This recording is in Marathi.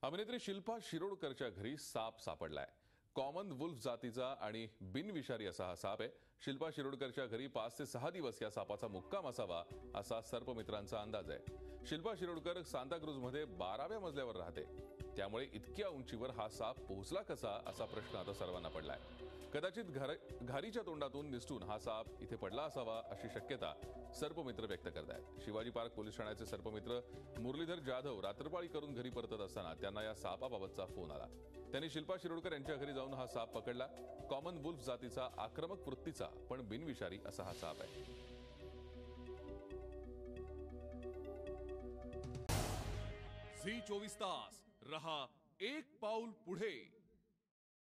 अभिनेत्री शिल्पा शिरोडकरच्या घरी साप सापडलाय। कॉमन वुल्फ जातीचा आणि बिनविषारी असा हा साप आहे। शिल्पा शिरोडकरच्या घरी 5 ते 6 दिवस या सापाचा मुक्काम असावा असा सर्पमित्रांचा अंदाज आहे। शिल्पा शिरोडकर सांताक्रूजमध्ये 12व्या मजल्यावर राहते, त्यामुळे इतक्या उंचीवर हा साप पोहोचला कसा असा प्रश्न आता सर्वांना पडलाय। कदाचित घारीच्या तोंडातून निसटून हा साप इथे पडला असावा अशी शक्यता सर्पमित्र व्यक्त करतायत। शिवाजी पार्क पोलीस ठाण्याचे सर्पमित्र मुरलीधर जाधव रात्रपाळी करून घरी परतत असताना त्यांना या सापाबाबतचा फोन आला। त्यांनी शिल्पा शिरोडकर यांच्या घरी जाऊन हा साप पकडला। कॉमन वुल्फ जातीचा, आक्रमक वृत्तीचा पण बिनविषारी असा हा साप आहे। झी 24 तास रहा एक पाऊल पुढे।